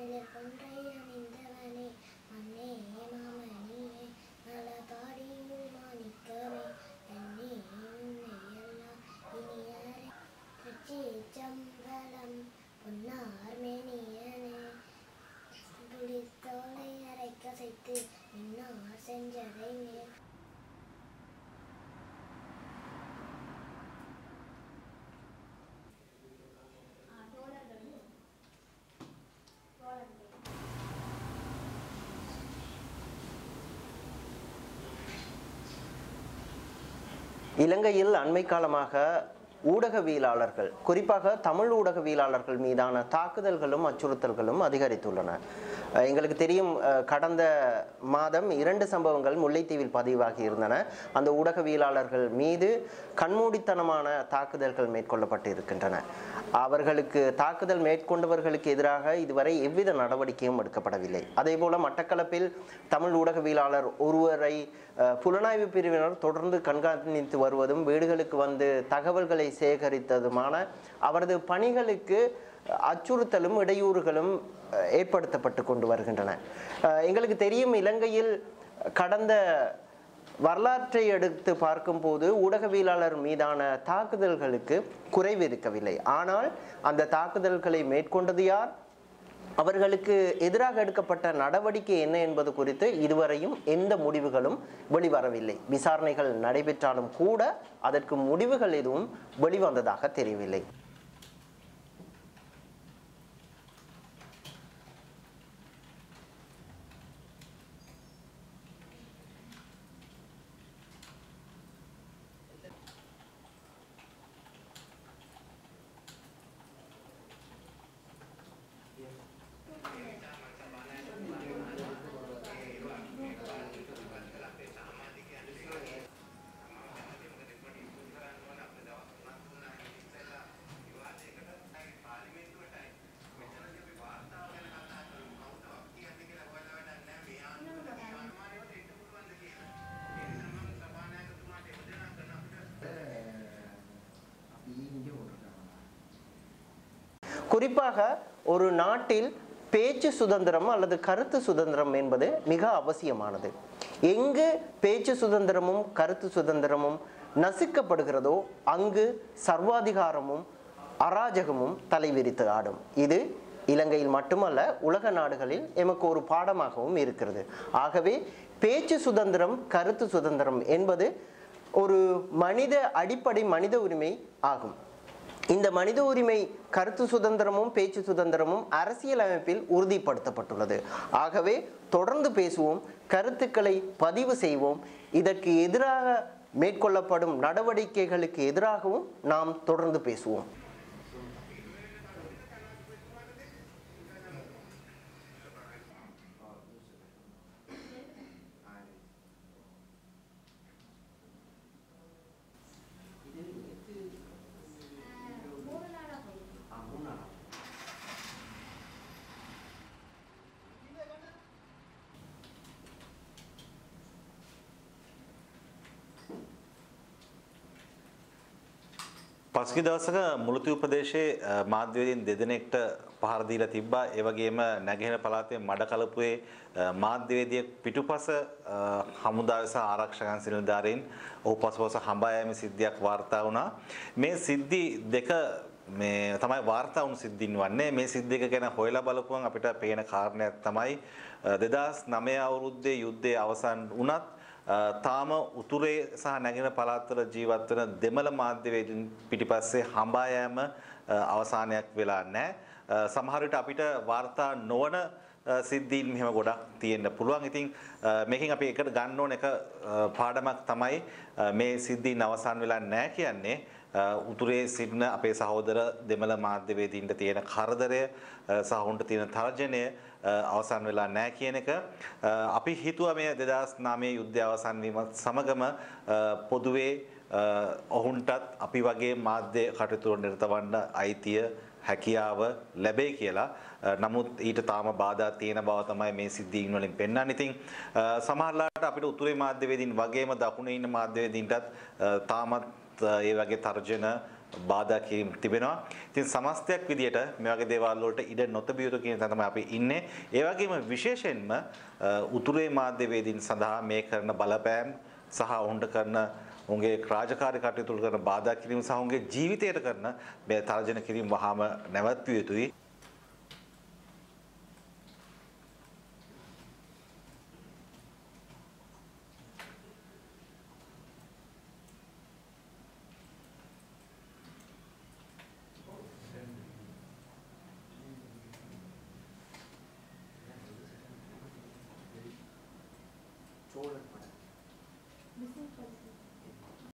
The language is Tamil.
இலங்கையில் அண்மை காலமாக ஊடகவியலாளர்கள், குறிப்பாக தமிழ் ஊடகவியலாளர்கள் மீதான தாக்குதல்களும் அச்சுறுத்தல்களும் அதிகரித்துள்ளன. எங்களுக்கு தெரியும், கடந்த மாதம் 2 சம்பவங்கள் முல்லைத்தீவில் பதிவாகி இருந்தன. அந்த ஊடகவியலாளர்கள் மீது கண்மூடித்தனமான தாக்குதல்கள் மேற்கொள்ளப்பட்டு இருக்கின்றன. அவர்களுக்கு தாக்குதல் மேற்கொண்டவர்களுக்கு எதிராக இதுவரை எவ்வித நடவடிக்கையும் எடுக்கப்படவில்லை. அதேபோல மட்டக்களப்பில் தமிழ் ஊடகவியலாளர் ஒருவரை புலனாய்வு பிரிவினர் தொடர்ந்து கண்காணித்து வருவதும், வீடுகளுக்கு வந்து தகவல்களை சேகரித்ததுமான அவரது பணிகளுக்கு அச்சுறுத்தலும் இடையூறுகளும் ஏற்படுத்தப்பட்டு கொண்டு வருகின்றன. எங்களுக்கு தெரியும், இலங்கையில் கடந்த வரலாற்றை எடுத்து பார்க்கும்போது ஊடகவியலாளர் மீதான தாக்குதல்களுக்கு குறைவு இருக்கவில்லை. ஆனால் அந்த தாக்குதல்களை மேற்கொண்டது யார், அவர்களுக்கு எதிராக எடுக்கப்பட்ட நடவடிக்கை என்ன என்பது குறித்து இதுவரையும் எந்த முடிவுகளும் வெளிவரவில்லை. விசாரணைகள் நடைபெற்றாலும் கூட அதற்கு முடிவுகள் எதுவும் வெளிவந்ததாக தெரியவில்லை. குறிப்பாக ஒரு நாட்டில் பேச்சு சுதந்திரம் அல்லது கருத்து சுதந்திரம் என்பது மிக அவசியமானது. எங்கு பேச்சு சுதந்திரமும் கருத்து சுதந்திரமும் நசுக்கப்படுகிறதோ அங்கு சர்வாதிகாரமும் அராஜகமும் தலைவிரித்து ஆடும். இது இலங்கையில் மட்டுமல்ல, உலக நாடுகளில் எமக்கு ஒரு பாடமாகவும் இருக்கிறது. ஆகவே பேச்சு சுதந்திரம், கருத்து சுதந்திரம் என்பது ஒரு அடிப்படை மனித உரிமை ஆகும். இந்த மனித உரிமை, கருத்து சுதந்திரமும் பேச்சு சுதந்திரமும் அரசியலமைப்பில் உறுதிப்படுத்தப்பட்டுள்ளது. ஆகவே தொடர்ந்து பேசுவோம், கருத்துக்களை பதிவு செய்வோம். இதற்கு எதிராக மேற்கொள்ளப்படும் நடவடிக்கைகளுக்கு எதிராகவும் நாம் தொடர்ந்து பேசுவோம். පසුගිය දවසක මුලතිව් ප්‍රදේශයේ මාධ්‍යවේදීන් දෙදෙනෙක්ට පහර දීලා තිබ්බා. ඒ වගේම නැගෙනහිර පළාතේ මඩකලපුවේ මාධ්‍යවේදියෙක් පිටුපස හමුදාවේ සහ ආරක්ෂක නිලධාරීන් ඔහු පසුපස හඹා යෑමේ සිද්ධියක් වාර්තා වුණා. මේ සිද්ධි දෙක මේ තමයි වාර්තා වුණු සිද්ධීන් වන්නේ. මේ සිද්ධියක ගැන හොයලා බලපුවම අපිට පේන කාරණයක් තමයි 2009 අවුරුද්දේ යුද්ධය අවසන් වුණත් තාම උතුරේ සහ නැගෙනහිර පළාත්වල ජීවත් වෙන දෙමළ මාධ්‍යවේදීන් පිටිපස්සේ හඹා යෑම අවසානයක් වෙලා නැහැ. සමහර විට අපිට වාර්තා නොවන සිද්ධීන් මෙහෙම ගොඩක් තියෙන්න පුළුවන්. ඉතින් මේකෙන් අපි එකට ගන්න ඕන එක පාඩමක් තමයි මේ සිද්ධීන් අවසන් වෙලා නැහැ කියන්නේ. උතුරේ සිටින අපේ සහෝදර දෙමළ මාධ්‍යවේදීන්ට තියෙන කරදරය සහ උන්ට තියෙන තර්ජනය අවසන් වෙලා නැහැ කියන එක. අපි හිතුවා මේ 2009 යුද්ධය අවසන් වීමත් සමගම පොදුවේ ඔවුන්ටත් අපි වගේ මාධ්‍ය කටයුතු වල නිරත වන්න අයිතිය හැකියාව ලැබෙයි කියලා. නමුත් ඊට තාම බාධා තියෙන බව තමයි මේ සිද්ධීන් වලින් පෙන්වන්නේ. ඉතින් සමහරලාට අපිට උතුරේ මාධ්‍යවේදීන් වගේම දකුණේ ඉන්න මාධ්‍යවේදීන්ටත් තාමත් ඒ වගේ තර්ජන බාධා කිරීම තිබෙනවා. ඉතින් සමස්තයක් විදියට මේ වගේ දේවල් වලට ඉඩ නොතැබිය යුතු කියන තැන තමයි අපි ඉන්නේ. ඒ වගේම විශේෂයෙන්ම උතුරේ මාධ්‍යවේදීන් සඳහා මේ කරන බලපෑම් සහ ඔවුන්ට කරන උන්ගේ රාජකාරී කටයුතු වල කරන බාධා කිරීම සහ උන්ගේ ජීවිතයට කරන මේ තර්ජන කිරීම වහාම නැවැත්විය යුතුයි. Jordan.